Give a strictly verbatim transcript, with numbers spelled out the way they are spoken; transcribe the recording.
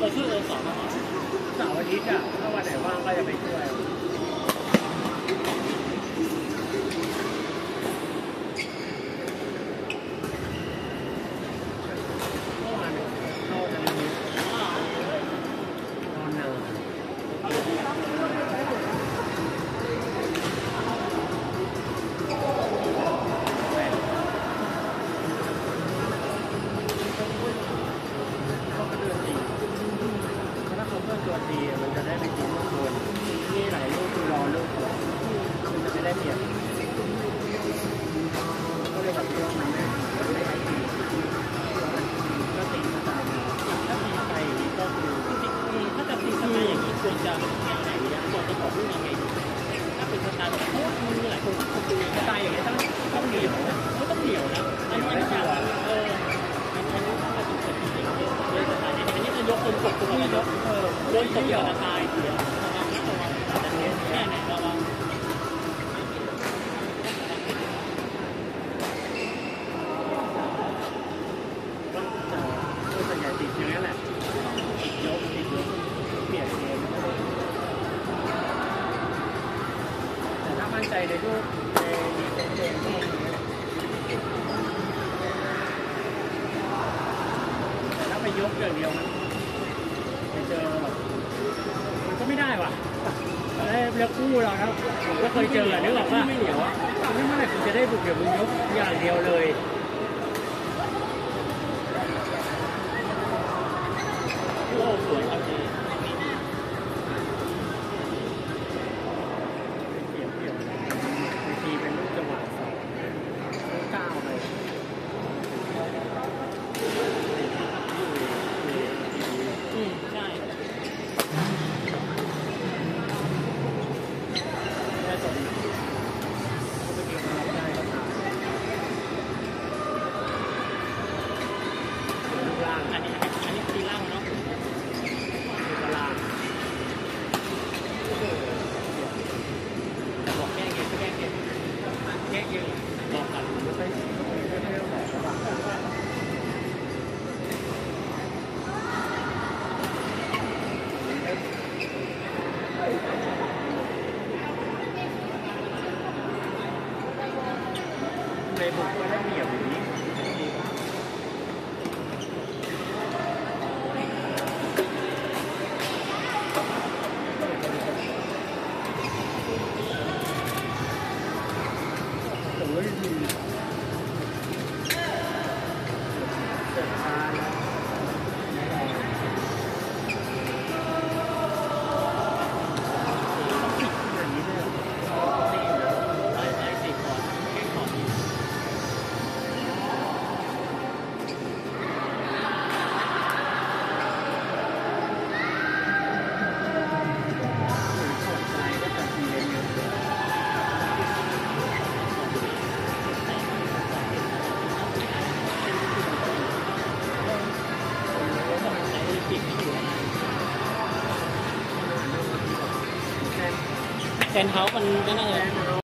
เราช่วยเราสอนเสาร์อาทิตย์อ่ะถ้าวันไหนว่างก็จะไปช่วยตัวดีมันจะได้ไปกินทุกคนนี่หลายลูกคือรอลูกมันจะไม่ได้เปรียบก็เลยแบบว่ามันไม่ไม่ได้ตีก็ตีสไตล์ถ้าตีสไตล์อย่างนี้ก็คือถ้าจะตีสไตล์อย่างนี้ควรจะเป็นแนวไหนเนี่ยควรจะบอกลูกยังไงถ้าเป็นสไตล์แบบโอ้มันมีหลายคนคนตีสไตล์อย่างนี้ต้องต้องเหนียวนะไม่ต้องเหนียวนะอันนี้ไม่ใช่เอออันนี้ต้องมาเป็นสไตล์อย่างนี้เลยสไตล์อันนี้จะยกคนกดตัวกันยกเออโดนตกจะตายเสียระวังนะระวังแต่เนี้ยแค่ไหนระวังก็จะส่วนใหญ่ติดอย่างนี้แหละติดยกติดยกเปลี่ยนเกมแต่ถ้ามั่นใจในลูกในดีเซนเกมก็อย่างนี้แหละแต่ถ้าไปยกอย่างเดียวมันไปเจอแบบมันก็ไม่ได้ว่ะแล้วคู่เรานะผมก็เคยเจอนึกออกว่าไม่เหนียวอ่ะไม่เมื่อไหร่คุณจะได้บุกเดี๋ยวมึงยกอย่างเดียวเลยโอ้สวยครับพี่เกี่ยวเกี่ยวบางทีเป็นลูกจังหวะสองลูกเก้าเลยอืมใช่ในบุกก็ได้เปรียบอย่างนี้โอ้ยดีเกิดทานอย่างนี้เลยตีเลยไปไปตีก่อนแข่งก่อนแซนเท้ามันก็น่าจะ